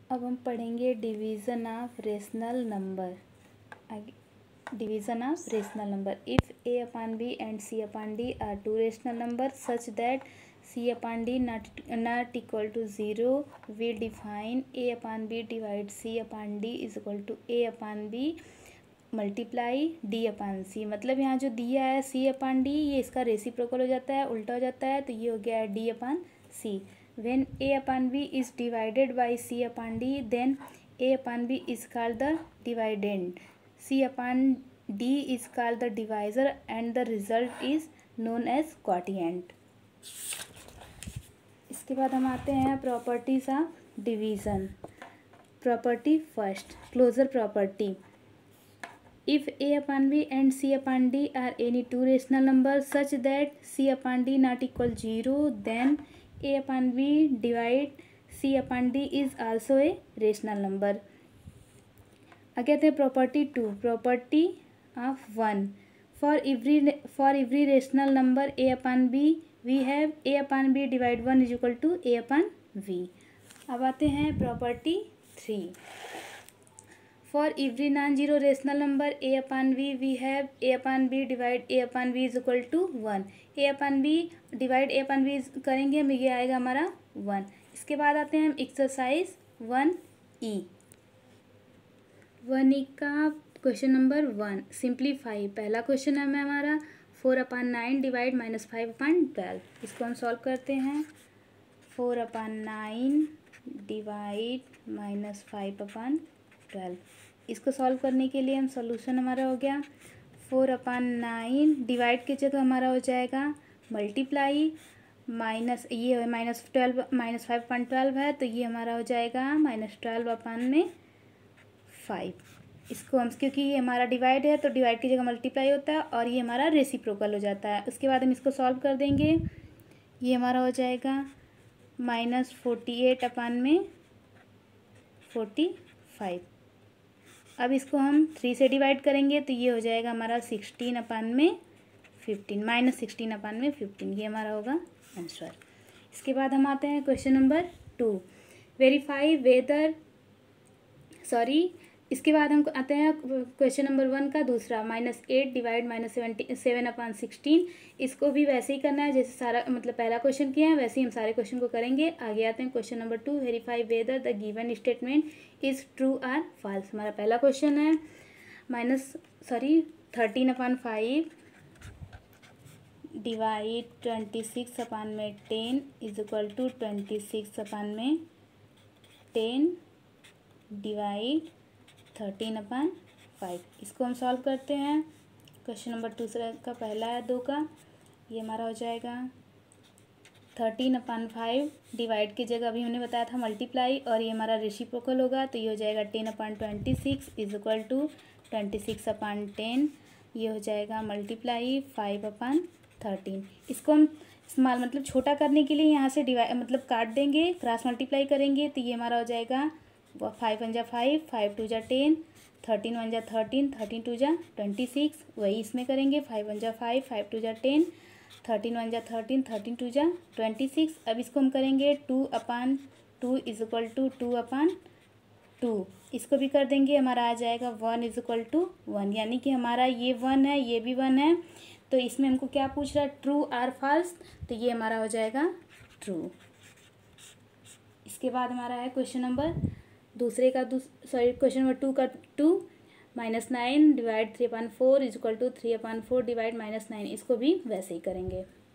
अब हम पढ़ेंगे division of rational number. Division of rational number. If a upon b and c upon d are two rational numbers such that c upon d not equal to 0, we define a upon b divide c upon d is equal to a upon b multiply D upon C. मतलब यहाँ जो दिया है सी upon D, ये इसका reciprocal हो जाता है, उल्टा हो जाता है, तो ये हो गया है D upon C. When A upon B is divided by C upon D, then A upon B is called the dividend, C upon D is called the divisor and the result is known as quotient. इसके बाद हम आते हैं properties of division. Property first, closure property. If a upon b and c upon d are any two rational numbers such that c upon d not equal 0, then a upon b divide c upon d is also a rational number. आगे आते हैं property two, property of one. For every rational number a upon b we have a upon b divide 1 is equal to a upon v. अब आते हैं property three. For every non-zero rational number a upon v, we have a upon b divide a upon v is equal to 1. a upon b divide a upon v करेंगे हम, ये आएगा हमारा 1। इसके बाद आते हैं हम एक्सरसाइज 1E। 1E का क्वेश्चन नंबर 1, सिंप्लीफाई। पहला क्वेश्चन है हमारा 4/9 डिवाइड -5/12। इसको हम सॉल्व करते हैं। 4/9 डिवाइड -5/12। इसको सॉल्व करने के लिए हम सॉल्यूशन हमारा हो गया 4/9 डिवाइड की जगह हमारा हो जाएगा मल्टीप्लाई, माइनस ये है -12 -5/12 है, तो ये हमारा हो जाएगा -12/5। इसको हम, क्योंकि ये हमारा डिवाइड है तो डिवाइड की जगह मल्टीप्लाई होता है और ये हमारा रेसिप्रोकल हो जाता है। उसके बाद हम इसको सॉल्व कर देंगे। ये हमारा हो जाएगा -48/45। अब इसको हम 3 से डिवाइड करेंगे तो ये हो जाएगा हमारा 16/15, -16/15, ये हमारा होगा आंसर। इसके बाद हम आते हैं क्वेश्चन नंबर 2, वेरीफाई वेदर, इसके बाद हम आते हैं क्वेश्चन नंबर 1 का दूसरा, -8 डिवाइड -7/16। इसको भी वैसे ही करना है जैसे सारा, मतलब पहला क्वेश्चन किया है वैसे ही हम सारे क्वेश्चन को करेंगे। आगे आते हैं question number 2, verify whether the given statement is true और फॉल्स। हमारा पहला क्वेश्चन है 13/5 divide 26/10 is equal to 26/10 divide 13/5। इसको हम सॉल्व करते हैं। क्वेश्चन नंबर दूसरा का पहला है 2 का, ये हमारा हो जाएगा 13/5 डिवाइड की जगह अभी हमने बताया था मल्टीप्लाई, और ये हमारा रेसिप्रोकल होगा तो ये हो जाएगा 10/26 इज इक्वल टू 26/10। ये हो जाएगा मल्टीप्लाई 5/13। इसको हम स्मॉल मतलब छोटा करने के लिए यहाँ से डिवाइड मतलब काट देंगे, क्रॉस मल्टीप्लाई करेंगे तो ये हमारा हो जाएगा 5 1 जा 5, 5 2 जा 10, 13 1 जा 13, 13 2 जा 26। वही इसमें करेंगे 5 1 जा 5, 5 2 जा 10, 13 1 जा 13, 13 2 जा 26। अब इसको हम करेंगे 2/2 इज इक्वल टू 2/2। इसको भी कर देंगे, हमारा आ जाएगा 1 इज इक्वल टू 1, यानी कि हमारा ये 1 है, ये भी 1 है, तो इसमें हमको क्या पूछ रहा है, ट्रू और फॉल्स, तो ये हमारा हो जाएगा ट्रू। इसके बाद हमारा है क्वेश्चन नंबर क्वेश्चन नंबर 2 का 2, -9 divide 3/4 is equal to 3/4 divide -9। इसको भी वैसे ही करेंगे।